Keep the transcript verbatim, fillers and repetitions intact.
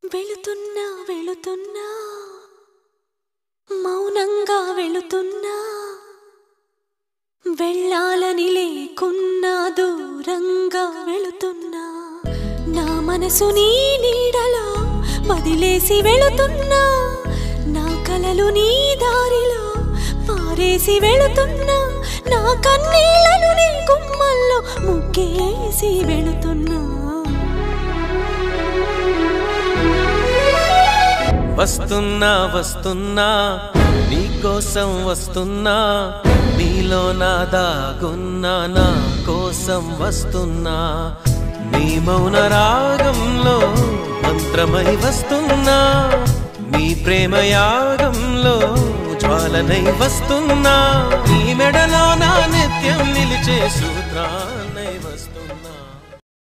వెళుతున్నా వెళుతున్నా మౌనంగా వెళుతున్నా వెళ్ళాలని లేకున్నా దూరంగా వెళుతున్నా నా మనసు నీ నీడలో వదిలేసి వెళుతున్నా నా కలలు నీ దారిలో పారేసి వెళుతున్నా నా కన్నీళ్లను నీ గుమ్మల్లో ముగ్గేసి వెళుతున్నా వస్తున్నా వస్తున్నా నీ కోసం వస్తున్నా నీలో నా దాగున్నా నా కోసం వస్తున్నా నీ మౌన రాగంలో మంత్రమై వస్తున్నా నీ ప్రేమ యాగంలో జ్వాలనై వస్తున్నా నీ మెడలో నా నిత్యం నిలిచే సూత్రా